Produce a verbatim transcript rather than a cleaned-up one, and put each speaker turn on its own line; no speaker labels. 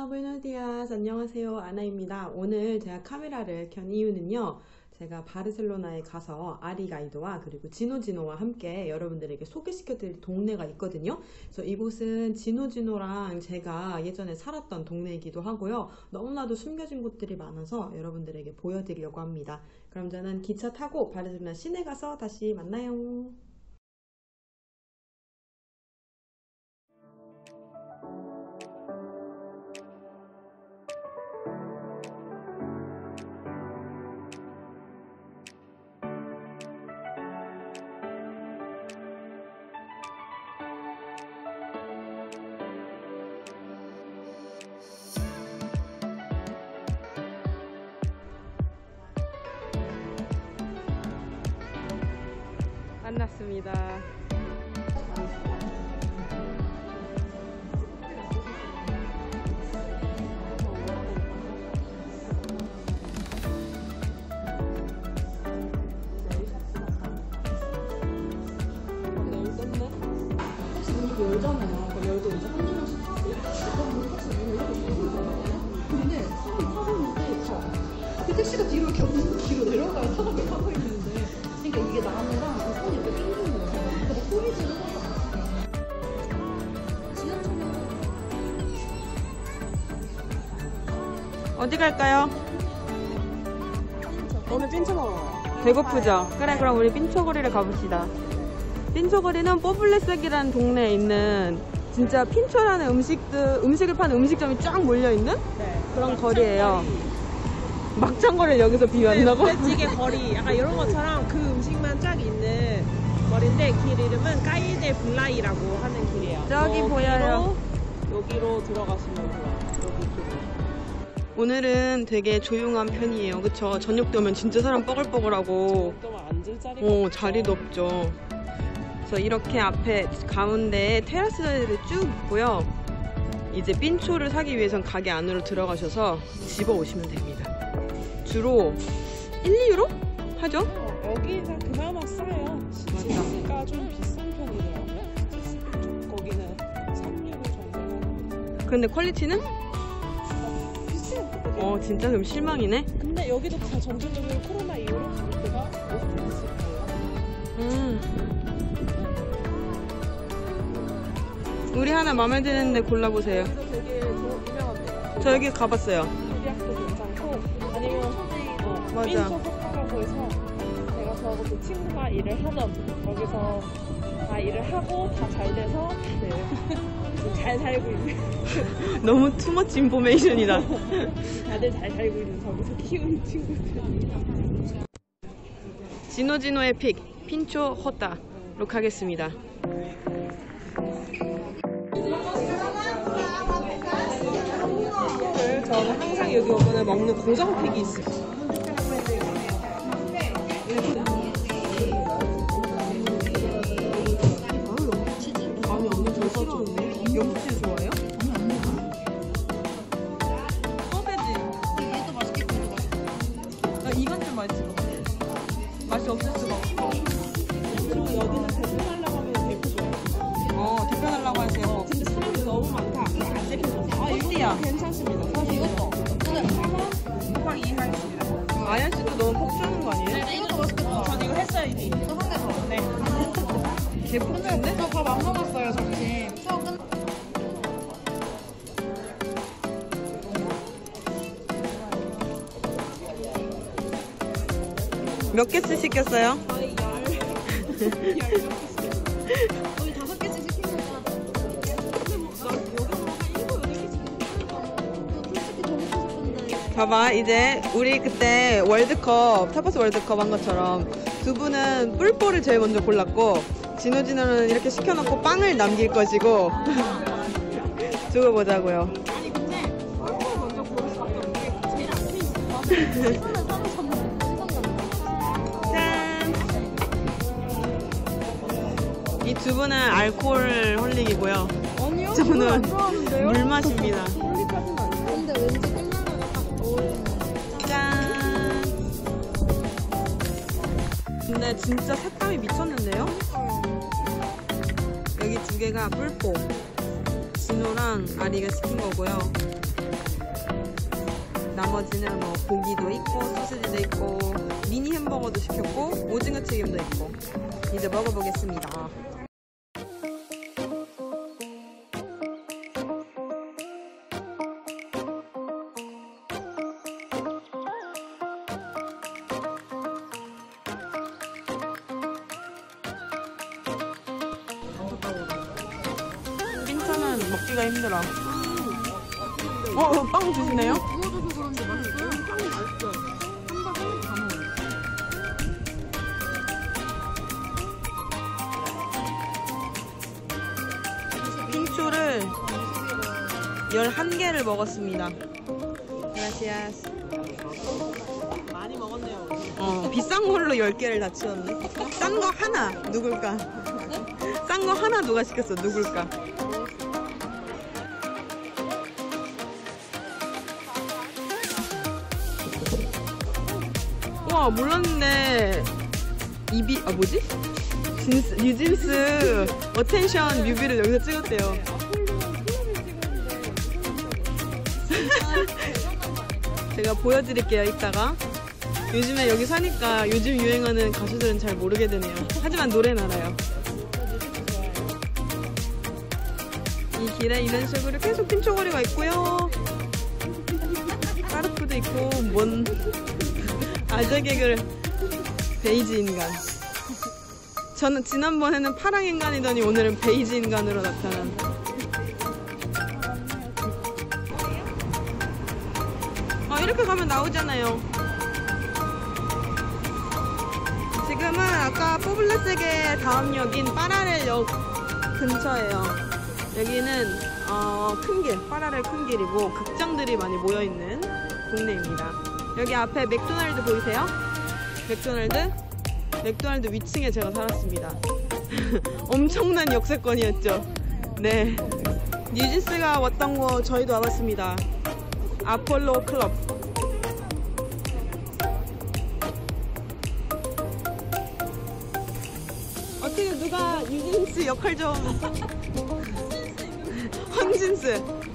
부에노디아스. 안녕하세요, 아나입니다. 오늘 제가 카메라를 켠 이유는요, 제가 바르셀로나에 가서 아리 가이드와 그리고 지노지노와 함께 여러분들에게 소개시켜드릴 동네가 있거든요. 그래서 이곳은 지노지노랑 제가 예전에 살았던 동네이기도 하고요, 너무나도 숨겨진 곳들이 많아서 여러분들에게 보여드리려고 합니다. 그럼 저는 기차 타고 바르셀로나 시내 가서 다시 만나요. 만났습니다.
택시 문이 열잖아요. 그럼 열도 이제 한 명씩 타고, 그럼 택시 문을 이렇게 열잖아요. 근데 사람이 타고 있는데 다. 그 택시가 뒤로 이렇게 뒤로 내려가요. 사람이 타고 있는데. 그러니까 이게 나무랑 손이 이렇게 땡기는 거예요. 근데 소리 지르고 지하철은
어디 갈까요?
오늘 핀처 먹으러 가요.
배고프죠? 그래, 그럼 우리 핀초거리를 가봅시다. 핀초거리는 뽀블레색이라는 동네에 있는 진짜 핀초라는 음식들, 음식을 파는 음식점이 쫙 몰려있는
네.
그런 거리예요. 막창거리를 여기서 비유한다고?
부대찌개 거리 약간 이런 것처럼 그 음식만 쫙 있는 거리인데 길 이름은 까이데 블라이라고 하는 길이에요.
저기
여기로,
보여요.
여기로 들어가시면 돼요. 여기 길로.
오늘은 되게 조용한 편이에요. 그쵸? 저녁 되면 진짜 사람 뻐글뻐글하고
또 앉을 자리가
어,
없죠.
자리도 없죠. 그래서 이렇게 앞에 가운데에 테라스들이 쭉 있고요. 이제 핀초를 사기 위해선 가게 안으로 들어가셔서 집어오시면 됩니다. 주로 일, 이 유로 하죠?
어, 여기가 그나마 싸요. 시치가 좀 비싼 편이더라고요. 칠십 쪽 거기는 삼 유로 정도 하는 거.
근데 퀄리티는?
비싸요.
어, 진짜 그럼 실망이네.
근데 여기도 다 전체적으로 코로나 이후로 가격대가 높게 있을 거예요.
음. 우리 하나 마음에 드는데 골라보세요.
여기도 되게 유명한데요.
저 여기 가봤어요.
예약도 괜찮고 아니면 어,
맞아.
핀초 호프라고 해서 제가 저하고 그 친구가 일을 하던 거기서 다 일을 하고 다 잘 돼서 네. 지금 잘 살고 있는
너무 투머치 인포메이션이다.
다들 잘 살고 있는 저기서 키우는 친구들.
지노지노의 픽 핀초 호타로 가겠습니다.
저는 항상 여기 오면 먹는 고정팩이 있어요. 아니 언니 저 싫어하는데? 염치 좋아해요?
소배지.
이것도 맛있겠다.
나 이건 좀 맛있을 것 같아. 맛이 없을 수가 없어.
그리고 여기는 대표하려고 하면 대표 좋아요.
어, 대표하려고 하세요.
어, 근데 사람이 너무 많다. 그럼 안 대표져서. 아,
어디야?
이거 괜찮습니다. 사실
이것도.
후방 이해하겠습니다.
아연 씨도 너무 폭 주는 거 아니에요?
네, 이것도 맛있겠다.
전 이거 했어요, 이미.
이거 한 개 더.
네.
개폭주인데?
저 밥 안 먹었어요, 점심. 수업 끝.
몇 개씩 시켰어요?
저희 열. 열.
우리 다섯 개씩 시킨 거잖아.
근데 뭐, 나 여기서 한 일곱, 여덟 개씩
솔직히 더 먹고 싶은데.
봐봐, 이제 우리 그때 월드컵, 타파스 월드컵 한 것처럼 두 분은 뿔뽀를 제일 먼저 골랐고 진호진호는 이렇게 시켜놓고 빵을 남길 것이고 두고 보자고요.
아니, 근데 꿀꿀 먼저 고를 수밖에 없는 게 제일 앞에 있어.
짠! 이 두 분은 알코올 홀릭이고요.
아니요,
저는 물 마십니다.
홀리까지는 아니에요.
근데 왠지 끝나면 딱 어울리는.
짠! 근데 진짜 색감이 미쳤는데요? 여기 두 개가 뿔뽀, 진호랑 아리가 시킨 거고요. 나머지는 뭐 고기도 있고 소시지도 있고 미니 햄버거도 시켰고 오징어 튀김도 있고 이제 먹어보겠습니다. 빈차는 먹기가 힘들어. 어, 어, 빵 주시네요?
구워줘서 그런지 맛있어요. 빵이 맛있어. 한번 한입 다 먹어요.
핑초를 열한 개를 먹었습니다. gracias. 많이 먹었네요. 어, 비싼 걸로 열 개를 다 치웠네. 싼 거 하나 누굴까? 싼 거 하나 누가 시켰어? 누굴까? 와, 몰랐는데 이비 아 뭐지? 진스 뉴진스 어텐션 뮤비를 여기서 찍었대요. 제가 보여드릴게요 이따가. 요즘에 여기 사니까 요즘 유행하는 가수들은 잘 모르게 되네요. 하지만 노래는 알아요. 이 길에 이런 식으로 계속 핀초거리가 있고요. 까르푸도 있고 뭔 아재 개그를. 베이지 인간. 저는 지난번에는 파랑 인간이더니 오늘은 베이지 인간으로 나타난. 아, 이렇게 가면 나오잖아요. 지금은 아까 포블레스의 다음 역인 파라렐역 근처예요. 여기는 어, 큰 길, 파라렐 큰 길이고 극장들이 많이 모여있는 동네입니다. 여기 앞에 맥도날드 보이세요? 맥도날드? 맥도날드 위층에 제가 살았습니다. 엄청난 역세권이었죠. 네. 뉴진스가 왔던 거 저희도 와봤습니다. 아폴로 클럽. 어떻게 누가 뉴진스 역할 좀. 헌진스.